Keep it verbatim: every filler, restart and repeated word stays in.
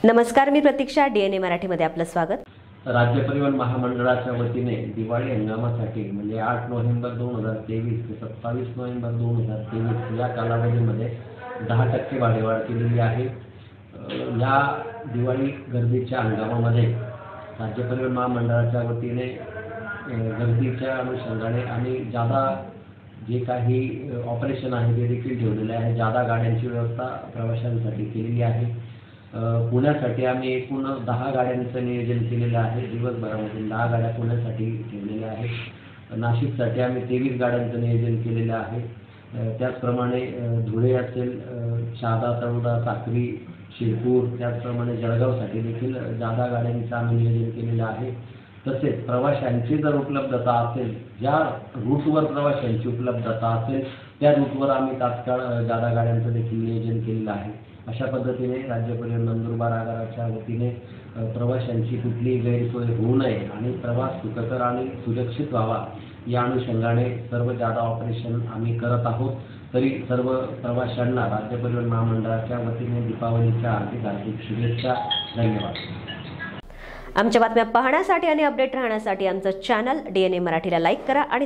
नमस्कार, मी प्रतीक्षा. डीएनए मराठीमध्ये आपलं स्वागत. राज्य परिवहन महामंडळाच्या वतीने दिवाळी हंगामासाठी म्हणजे आठ नोव्हेंबर दोन हजार तेवीस ते सत्तावीस नोव्हेंबर दोन हजार तेवीस या कालावधीमध्ये दहा टक्के भाडेवाढ केलेली आहे. या दिवाळी गर्दीच्या हंगामामध्ये राज्य परिवहन महामंडळाच्या वतीने गर्दीच्या अनुषंगाने आणि जादा जे काही ऑपरेशन आहे ते देखील ठेवलेले आहे. जादा गाड्यांची व्यवस्था प्रवाशांसाठी केलेली आहे. पुण्यासाठी आम्ही एकूण दहा गाड्यांचं नियोजन केलेलं आहे. दिवसभरामधून दहा गाड्या पुण्यासाठी ठेवलेल्या आहेत. नाशिकसाठी आम्ही तेवीस गाड्यांचं नियोजन केलेलं आहे. त्याचप्रमाणे धुळे असेल, शहादा, तळोदा, साक्री, शिरपूर, त्याचप्रमाणे जळगावसाठी देखील जादा गाड्यांचं आम्ही नियोजन केलेलं आहे. तसेच प्रवाशांची जर उपलब्धता असेल, ज्या रूटवर प्रवाशांची उपलब्धता असेल त्या रूटवर आम्ही तात्काळ जादा गाड्यांचं देखील नियोजन केलेलं आहे. अशा पद्धतीने राज्य परिवहन नंदुरबार आगाराच्या वतीने प्रवाशांची कुठलीही गैरसोय होऊ नये आणि प्रवास सुखकर आणि सुरक्षित व्हावा या अनुषंगाने सर्व जादा ऑपरेशन आम्ही करत आहोत. तरी सर्व प्रवाशांना राज्य परिवहन महामंडळाच्या वतीने दीपावलीच्या हार्दिक हार्दिक शुभेच्छा. धन्यवाद. आमच्या बातम्या पाहण्यासाठी आणि अपडेट राहण्यासाठी आमचं चॅनल डीएनए मराठीला लाईक करा आणि